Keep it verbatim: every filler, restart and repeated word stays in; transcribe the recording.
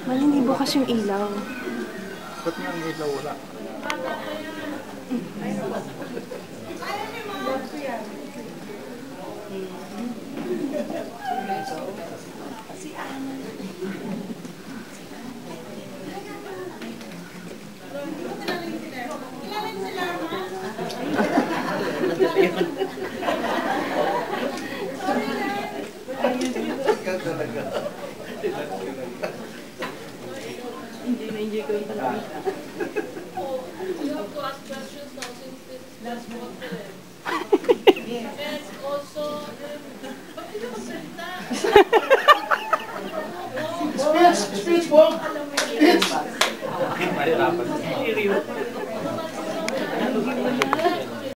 Man, hindi bukas yung ilaw. Ba't nga ang ilaw wala? Ikaw talaga.